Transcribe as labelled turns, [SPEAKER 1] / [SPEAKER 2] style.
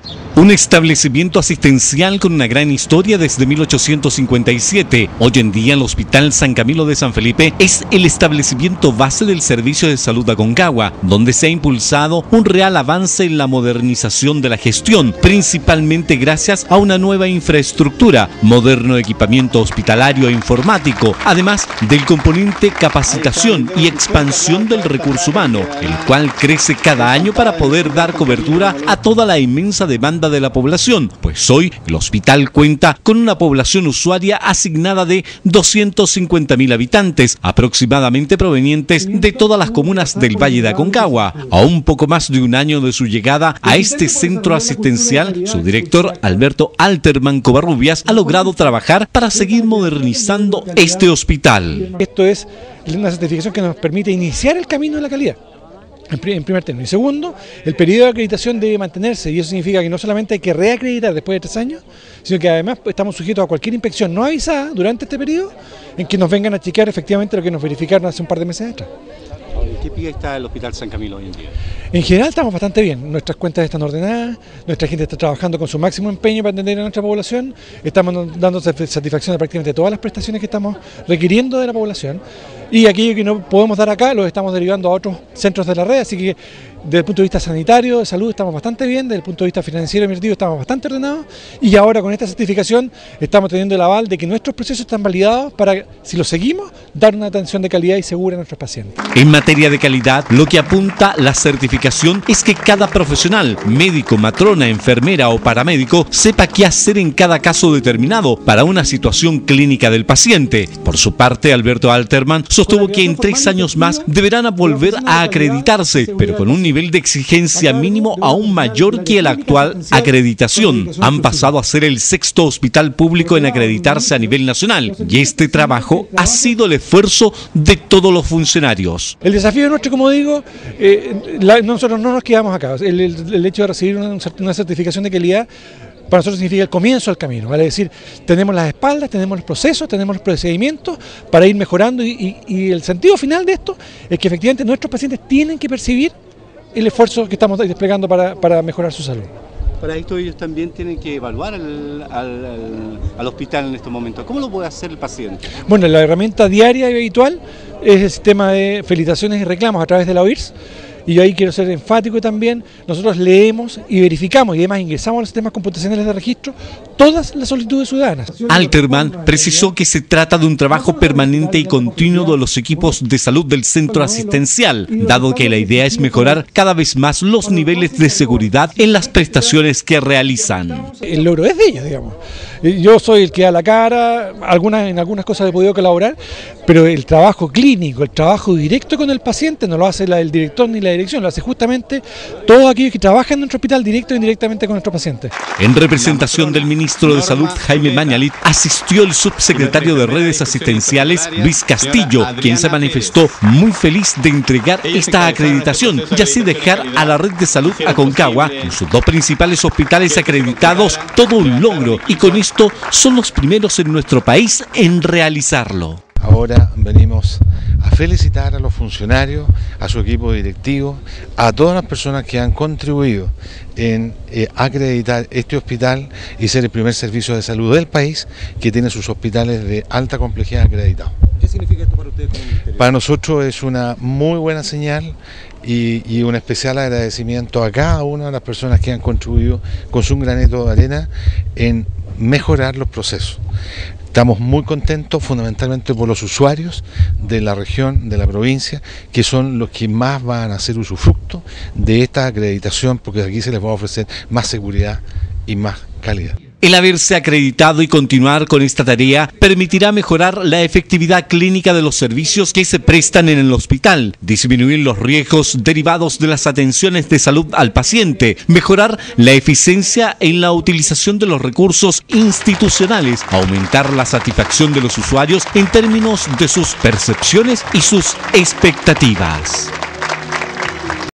[SPEAKER 1] Un establecimiento asistencial con una gran historia desde 1857. Hoy en día el Hospital San Camilo de San Felipe es el establecimiento base del servicio de salud Aconcagua, donde se ha impulsado un real avance en la modernización de la gestión, principalmente gracias a una nueva infraestructura, moderno equipamiento hospitalario e informático, además del componente capacitación y expansión del recurso humano, el cual crece cada año para poder dar cobertura a toda la inmensa demanda de la población, pues hoy el hospital cuenta con una población usuaria asignada de 250.000 habitantes, aproximadamente provenientes de todas las comunas del Valle de Aconcagua. A un poco más de un año de su llegada a este centro asistencial, su director, Alberto Alterman Covarrubias, ha logrado trabajar para seguir modernizando este hospital.
[SPEAKER 2] Esto es una certificación que nos permite iniciar el camino de la calidad. En primer término. Y segundo, el periodo de acreditación debe mantenerse, y eso significa que no solamente hay que reacreditar después de 3 años, sino que además estamos sujetos a cualquier inspección no avisada durante este periodo en que nos vengan a chequear efectivamente lo que nos verificaron hace un par de meses atrás.
[SPEAKER 3] ¿En qué pie está el Hospital San Camilo hoy en día?
[SPEAKER 2] En general estamos bastante bien, nuestras cuentas están ordenadas, nuestra gente está trabajando con su máximo empeño para atender a nuestra población, estamos dando satisfacción a prácticamente todas las prestaciones que estamos requiriendo de la población, y aquello que no podemos dar acá lo estamos derivando a otros centros de la red, así que desde el punto de vista sanitario, de salud, estamos bastante bien, desde el punto de vista financiero y administrativo estamos bastante ordenados, y ahora con esta certificación estamos teniendo el aval de que nuestros procesos están validados para, si los seguimos, dar una atención de calidad y segura a nuestros pacientes.
[SPEAKER 1] En materia de calidad, lo que apunta la certificación es que cada profesional, médico, matrona, enfermera o paramédico, sepa qué hacer en cada caso determinado para una situación clínica del paciente. Por su parte, Alberto Alterman sostuvo que en 3 años más deberán volver a acreditarse, pero con un nivel de exigencia mínimo aún mayor que la actual acreditación. Han pasado a ser el 6º hospital público en acreditarse a nivel nacional, y este trabajo ha sido el esfuerzo de todos los funcionarios.
[SPEAKER 2] El desafío nuestro, como digo, nosotros no nos quedamos acá. El hecho de recibir una certificación de calidad para nosotros significa el comienzo del camino, ¿vale? Es decir, tenemos las espaldas, tenemos los procesos, tenemos los procedimientos para ir mejorando, y el sentido final de esto es que efectivamente nuestros pacientes tienen que percibir el esfuerzo que estamos desplegando para mejorar su salud.
[SPEAKER 3] Para esto ellos también tienen que evaluar al hospital en estos momentos. ¿Cómo lo puede hacer el paciente?
[SPEAKER 2] Bueno, la herramienta diaria y habitual es el sistema de felicitaciones y reclamos a través de la OIRS. Y ahí quiero ser enfático también, nosotros leemos y verificamos y además ingresamos a los sistemas computacionales de registro todas las solicitudes ciudadanas.
[SPEAKER 1] Alterman precisó que se trata de un trabajo permanente y continuo de los equipos de salud del centro asistencial, dado que la idea es mejorar cada vez más los niveles de seguridad en las prestaciones que realizan.
[SPEAKER 2] El logro es de ellos, digamos. Yo soy el que da la cara, en algunas cosas he podido colaborar, pero el trabajo clínico, el trabajo directo con el paciente no lo hace el director ni la dirección, lo hace justamente todos aquellos que trabajan en nuestro hospital directo e indirectamente con nuestros pacientes.
[SPEAKER 1] En representación del ministro de Salud, Jaime Mañalit, asistió el subsecretario de Redes Asistenciales, Luis Castillo, quien se manifestó muy feliz de entregar esta acreditación y así dejar a la red de salud Aconcagua, en sus 2 principales hospitales acreditados, todo un logro, y con esto son los primeros en nuestro país en realizarlo.
[SPEAKER 4] Ahora venimos a felicitar a los funcionarios, a su equipo directivo, a todas las personas que han contribuido en acreditar este hospital y ser el primer servicio de salud del país que tiene sus hospitales de alta complejidad acreditados.
[SPEAKER 3] ¿Qué significa esto para ustedes como ministerio?
[SPEAKER 4] Para nosotros es una muy buena señal y un especial agradecimiento a cada una de las personas que han contribuido con su granito de arena en mejorar los procesos. Estamos muy contentos fundamentalmente por los usuarios de la región, de la provincia, que son los que más van a hacer usufructo de esta acreditación, porque aquí se les va a ofrecer más seguridad y más calidad.
[SPEAKER 1] El haberse acreditado y continuar con esta tarea permitirá mejorar la efectividad clínica de los servicios que se prestan en el hospital, disminuir los riesgos derivados de las atenciones de salud al paciente, mejorar la eficiencia en la utilización de los recursos institucionales, aumentar la satisfacción de los usuarios en términos de sus percepciones y sus expectativas.